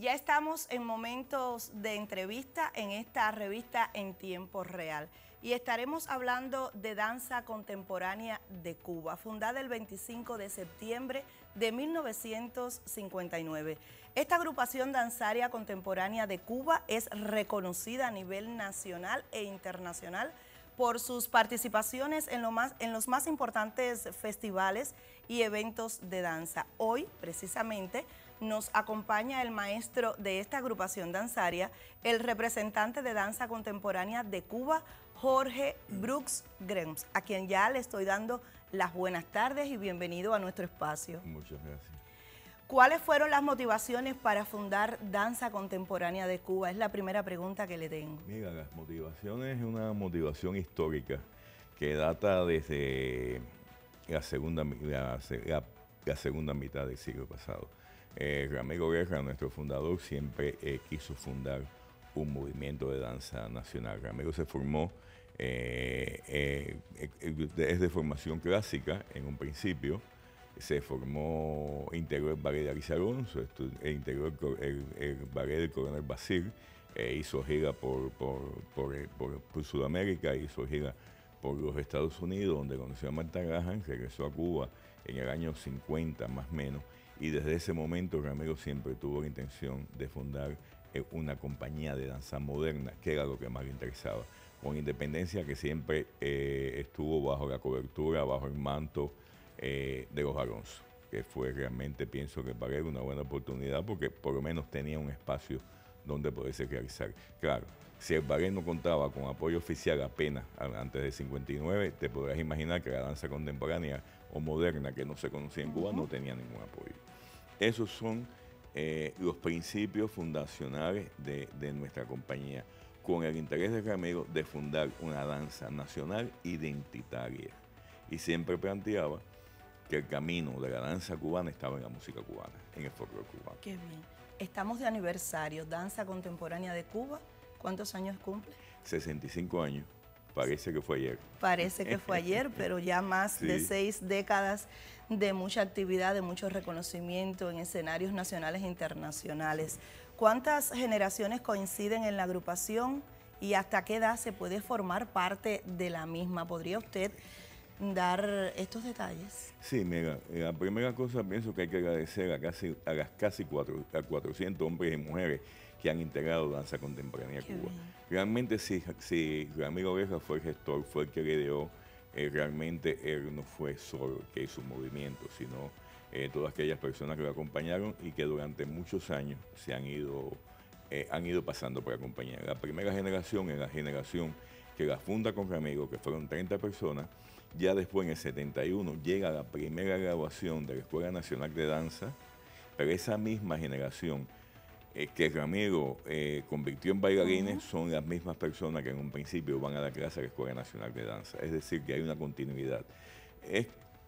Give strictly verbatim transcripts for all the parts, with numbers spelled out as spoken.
ya estamos en momentos de entrevista en esta revista En Tiempo Real y estaremos hablando de danza contemporánea de Cuba, fundada el veinticinco de septiembre de mil novecientos cincuenta y nueve. Esta agrupación danzaria contemporánea de Cuba es reconocida a nivel nacional e internacional por sus participaciones en, lo más, en los más importantes festivales y eventos de danza. Hoy, precisamente, nos acompaña el maestro de esta agrupación danzaria, el representante de danza contemporánea de Cuba, Jorge Brooks Grems, a quien ya le estoy dando las buenas tardes y bienvenido a nuestro espacio. Muchas gracias. ¿Cuáles fueron las motivaciones para fundar Danza Contemporánea de Cuba? Es la primera pregunta que le tengo. Mira, las motivaciones es una motivación histórica que data desde la segunda, la, la, la segunda mitad del siglo pasado. Eh, Ramiro Guerra, nuestro fundador, siempre eh, quiso fundar un movimiento de danza nacional. Ramiro se formó, eh, eh, eh, es de formación clásica en un principio. Se formó, integró el ballet de Alicia Alonso, integró el, el, el ballet del Coronel Basil, eh, hizo gira por, por, por, por, por Sudamérica, hizo gira por los Estados Unidos, donde conoció a Martha Graham, regresó a Cuba en el año cincuenta más o menos, y desde ese momento Ramiro siempre tuvo la intención de fundar eh, una compañía de danza moderna, que era lo que más le interesaba, con independencia que siempre eh, estuvo bajo la cobertura, bajo el manto Eh, de los Alonso, que fue realmente, pienso que para él una buena oportunidad porque por lo menos tenía un espacio donde poderse realizar. Claro, si el ballet no contaba con apoyo oficial apenas antes del cincuenta y nueve, te podrás imaginar que la danza contemporánea o moderna que no se conocía en Cuba uh-huh. no tenía ningún apoyo. Esos son eh, los principios fundacionales de, de nuestra compañía, con el interés de Ramiro de fundar una danza nacional identitaria. Y siempre planteaba que el camino de la danza cubana estaba en la música cubana, en el folclore cubano. Qué bien. Estamos de aniversario, Danza Contemporánea de Cuba. ¿Cuántos años cumple? sesenta y cinco años. Parece que fue ayer. Parece que fue ayer, pero ya más sí. de seis décadas de mucha actividad, de mucho reconocimiento en escenarios nacionales e internacionales. ¿Cuántas generaciones coinciden en la agrupación y hasta qué edad se puede formar parte de la misma? ¿Podría usted dar estos detalles? Sí, mira, la primera cosa pienso que hay que agradecer a, casi, a las casi cuatro, a cuatrocientos hombres y mujeres que han integrado Danza Contemporánea de Cuba. Bien. Realmente sí, sí, Ramiro Guerra fue el gestor, fue el que le dio, eh, realmente él no fue solo el que hizo un movimiento, sino eh, todas aquellas personas que lo acompañaron y que durante muchos años se han ido, eh, han ido pasando por la compañía. La primera generación es la generación que la funda con Ramiro, que fueron treinta personas. Ya después, en el setenta y uno, llega la primera graduación de la Escuela Nacional de Danza, pero esa misma generación eh, que Ramiro eh, convirtió en bailarines uh-huh. son las mismas personas que en un principio van a dar clase a la Escuela Nacional de Danza. Es decir, que hay una continuidad. Es,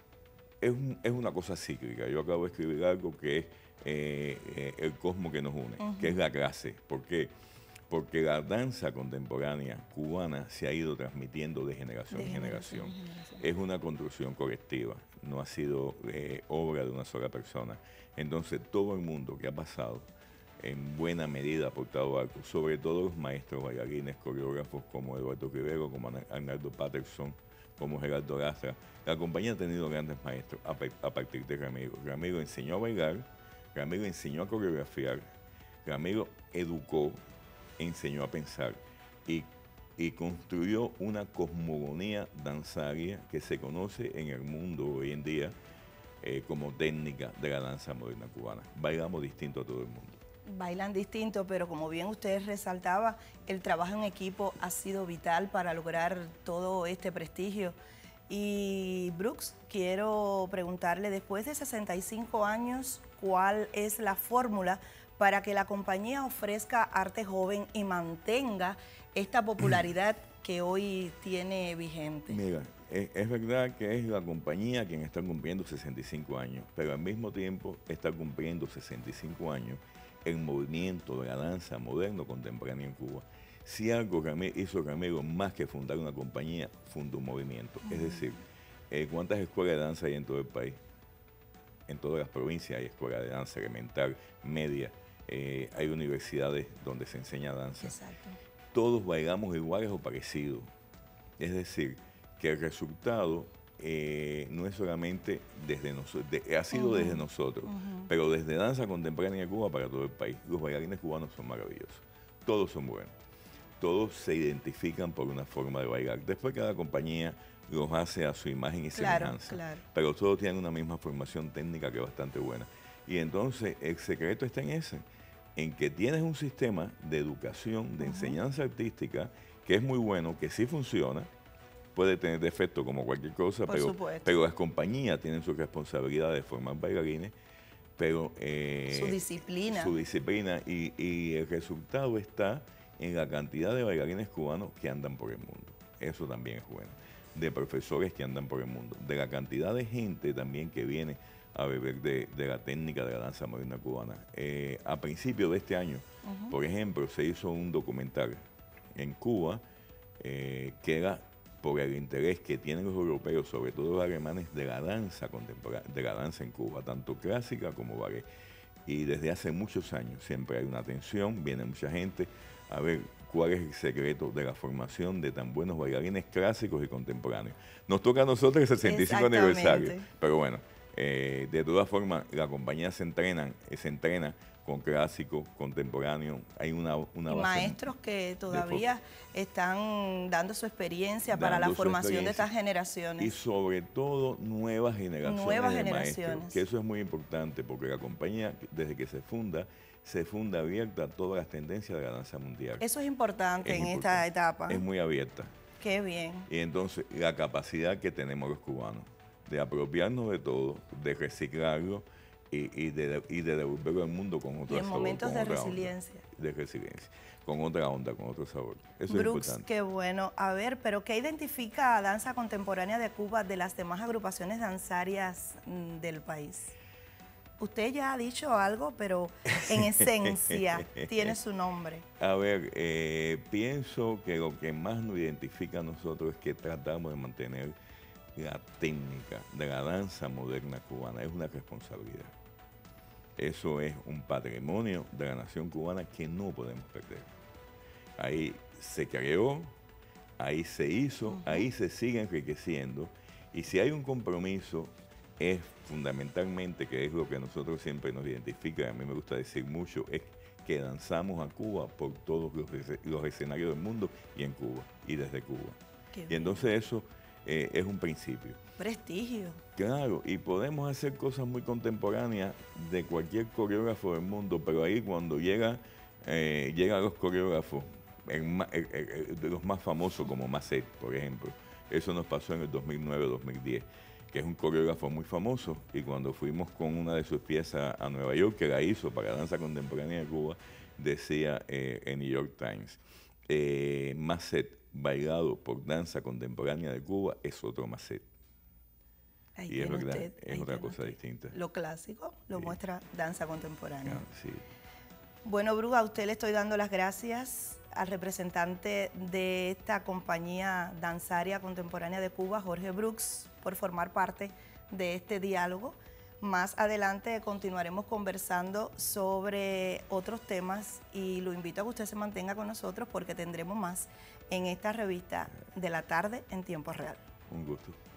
es, un, es una cosa cíclica. Yo acabo de escribir algo que es eh, eh, el cosmos que nos une, uh-huh. que es la clase. ¿Por qué? Porque la danza contemporánea cubana se ha ido transmitiendo de generación en generación. generación. Es una construcción colectiva, no ha sido eh, obra de una sola persona. Entonces todo el mundo que ha pasado, en buena medida ha aportado algo, sobre todo los maestros bailarines, coreógrafos como Eduardo Rivero, como Arnaldo Patterson, como Gerardo Lastra. La compañía ha tenido grandes maestros a, a partir de Ramiro. Ramiro enseñó a bailar, Ramiro enseñó a coreografiar, Ramiro educó, enseñó a pensar y, y construyó una cosmogonía danzaria que se conoce en el mundo hoy en día eh, como técnica de la danza moderna cubana. Bailamos distinto a todo el mundo. Bailan distinto, pero como bien usted resaltaba, el trabajo en equipo ha sido vital para lograr todo este prestigio. Y Brooks, quiero preguntarle, después de sesenta y cinco años, ¿cuál es la fórmula para que la compañía ofrezca arte joven y mantenga esta popularidad que hoy tiene vigente? Mira, es, es verdad que es la compañía quien está cumpliendo sesenta y cinco años, pero al mismo tiempo está cumpliendo sesenta y cinco años el movimiento de la danza moderno contemporánea en Cuba. Si algo hizo Ramiro más que fundar una compañía, fundó un movimiento. Uh-huh. Es decir, eh, ¿cuántas escuelas de danza hay en todo el país? En todas las provincias hay escuelas de danza elemental, media. eh, hay universidades donde se enseña danza. Exacto. Todos bailamos iguales o parecidos. Es decir, que el resultado eh, no es solamente desde nosotros, de, ha sido uh-huh. desde nosotros, uh-huh. pero desde Danza Contemporánea de Cuba para todo el país. Los bailarines cubanos son maravillosos. Todos son buenos. Todos se identifican por una forma de bailar. Después cada compañía los hace a su imagen y claro, semejanza. Claro. Pero todos tienen una misma formación técnica que es bastante buena. Y entonces el secreto está en ese, en que tienes un sistema de educación, de uh-huh. enseñanza artística, que es muy bueno, que sí funciona, puede tener defectos como cualquier cosa, pero, pero las compañías tienen su responsabilidad de formar bailarines, pero eh, su disciplina. Su disciplina y, y el resultado está en la cantidad de bailarines cubanos que andan por el mundo. Eso también es bueno. De profesores que andan por el mundo. De la cantidad de gente también que viene a beber de, de la técnica de la danza moderna cubana. Eh, a principios de este año, uh-huh. por ejemplo, se hizo un documental en Cuba eh, que era por el interés que tienen los europeos, sobre todo los alemanes, de la danza contemporánea, de la danza en Cuba, tanto clásica como ballet. Y desde hace muchos años siempre hay una atención, viene mucha gente a ver cuál es el secreto de la formación de tan buenos bailarines clásicos y contemporáneos. Nos toca a nosotros el sesenta y cinco aniversario, pero bueno, eh, de todas formas la compañía se entrenan, eh, se entrena con clásico, contemporáneo, hay una, una y base maestros que todavía están dando su experiencia dando para la su formación de experiencia. estas generaciones. Y sobre todo nuevas generaciones nuevas de generaciones. maestros, que eso es muy importante porque la compañía desde que se funda, se funda abierta a todas las tendencias de la danza mundial. Eso es importante es en importante. esta etapa. Es muy abierta. Qué bien. Y entonces la capacidad que tenemos los cubanos de apropiarnos de todo, de reciclarlo, Y, y, de, y de devolverlo al mundo con otro sabor. Y en momentos de resiliencia. Onda, de resiliencia, con otra onda, con otro sabor. Eso Brooks, es importante. qué bueno. A ver, pero ¿qué identifica a Danza Contemporánea de Cuba de las demás agrupaciones danzarias mmm, del país? Usted ya ha dicho algo, pero en esencia tiene su nombre. A ver, eh, pienso que lo que más nos identifica a nosotros es que tratamos de mantener la técnica de la danza moderna cubana. Es una responsabilidad. Eso es un patrimonio de la nación cubana que no podemos perder. Ahí se creó, ahí se hizo, uh-huh. ahí se sigue enriqueciendo. Y si hay un compromiso, es fundamentalmente, que es lo que a nosotros siempre nos identifica, a mí me gusta decir mucho, es que danzamos a Cuba por todos los, los escenarios del mundo y en Cuba, y desde Cuba. Qué y bien. Entonces eso eh, es un principio. Prestigio. Claro, y podemos hacer cosas muy contemporáneas de cualquier coreógrafo del mundo, pero ahí cuando llega, eh, llegan los coreógrafos, el, el, el, de los más famosos como Masset, por ejemplo, eso nos pasó en el dos mil nueve dos mil diez, que es un coreógrafo muy famoso, y cuando fuimos con una de sus piezas a Nueva York, que la hizo para Danza Contemporánea de Cuba, decía eh, en New York Times, eh, Masset bailado por Danza Contemporánea de Cuba es otro Masset. Ahí y es verdad, usted, es otra cosa usted. distinta. Lo clásico lo sí. muestra Danza Contemporánea. Ah, sí. Bueno, Bruga, a usted le estoy dando las gracias al representante de esta compañía danzaria contemporánea de Cuba, Jorge Brooks, por formar parte de este diálogo. Más adelante continuaremos conversando sobre otros temas y lo invito a que usted se mantenga con nosotros porque tendremos más en esta revista de la tarde en tiempo real. Un gusto.